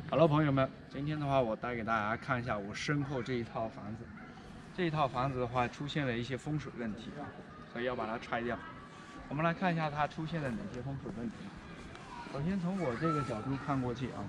Hello，朋友们，今天的话，我带给大家看一下我身后这一套房子。这一套房子的话，出现了一些风水问题，所以要把它拆掉。我们来看一下它出现了哪些风水问题。首先从我这个角度看过去啊，